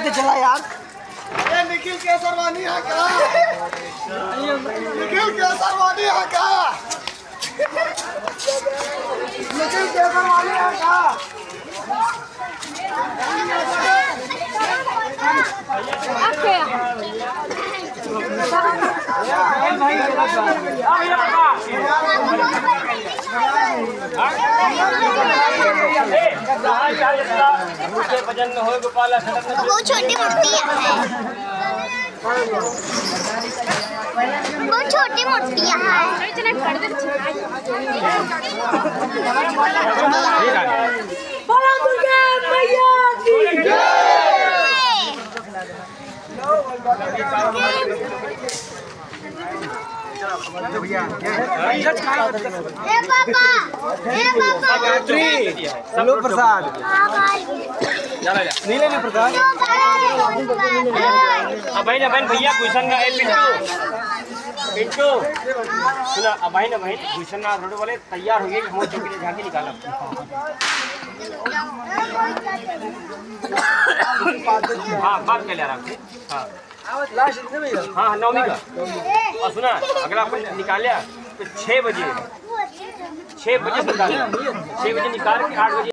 लेते चला यार। अरे निखिल केसरवानी है क्या? निखिल केसरवानी है क्या? निखिल केसरवानी है क्या? वो छोटी मूर्तियाँ हैं, वो छोटी मूर्तियाँ हैं। बोलो दुर्गा मैया की जय। हेलो प्रसाद नीले ने प्रसाद अबहिन भैया गुलशन का पिंटू सुना अबहिन गुलशन रोड वाले तैयार हो गए हम चौकी से झांकी निकाला। हाँ बात कर लिया आपसे। हाँ हाँ नवमी का और सुना अगर आप निकालिया तो 6 बजे से निकाल 6 बजे निकाल के 8 बजे